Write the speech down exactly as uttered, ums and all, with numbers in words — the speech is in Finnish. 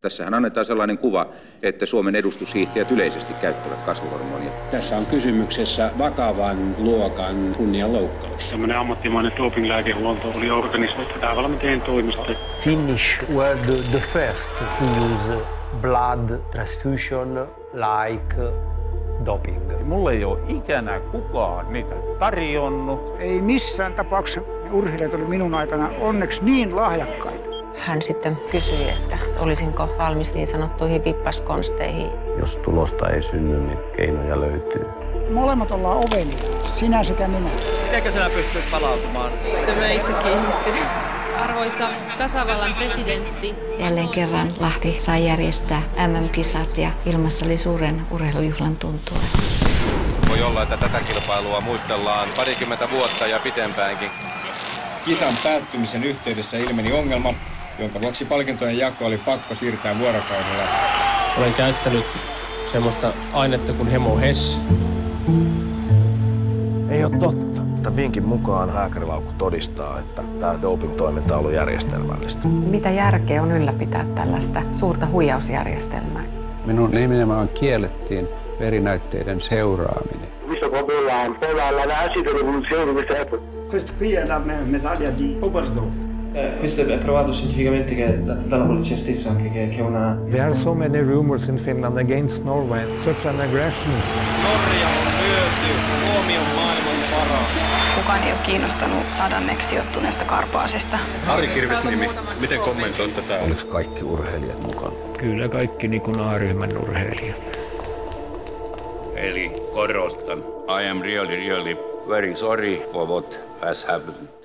Tässähän annetaan sellainen kuva, että Suomen edustushiihtäjät yleisesti käyttävät kasvuhormonia. Tässä on kysymyksessä vakavan luokan kunnianloukkaus. Tällainen ammattimainen dopinglääkehuolto oli organisoitu päävalmentajien toimesta. Finnish were the, the first to use blood transfusion like doping. Mulle ei ole ikänä kukaan niitä tarjonnut. Ei missään tapauksessa urheilijat oli minun aikana onneksi niin lahjakkaita. Hän sitten kysyi, että olisinko valmis niin sanottuihin vippaskonsteihin. Jos tulosta ei synny, niin keinoja löytyy. Molemmat ollaan ovenia, sinä sekä minä. Mitenkä sinä pystyt palautumaan? Sitä minä itsekin ihmettelin. Arvoisa tasavallan presidentti. Jälleen kerran Lahti sai järjestää M M-kisat ja ilmassa oli suuren urheilujuhlan tuntua. Voi olla, että tätä kilpailua muistellaan parikymmentä vuotta ja pitempäänkin. Kisan päättymisen yhteydessä ilmeni ongelma, jonka vuoksi palkintojen jako oli pakko siirtää vuorokaudella. Olen käyttänyt semmoista ainetta kuin Hemo Hess. Ei ole totta. Vinkin mukaan lääkärilaukku todistaa, että tämä doping-toiminta on ollut järjestelmällistä. Mitä järkeä on ylläpitää tällaista suurta huijausjärjestelmää? Minun nimenomaan kiellettiin verinäytteiden seuraaminen. Questo qui è la medaglia di Oberstdorf. Eh, questo è provato scientificamente che, dalla polizia stessa anche che, che è una... There are so many rumors in Finland against Norway. Such an aggression. Norja on lyöty huomion maailman paras. Kukaan ei ole kiinnostunut sadanneksi sijoittuneesta Karpaasesta. Ari Kirvesniemi, miten kommentoit tätä? Oliko kaikki urheilijat mukana? Kyllä kaikki niin kuin A-ryhmän urheilijat. Eli korostan. I am really, really very sorry for what has happened.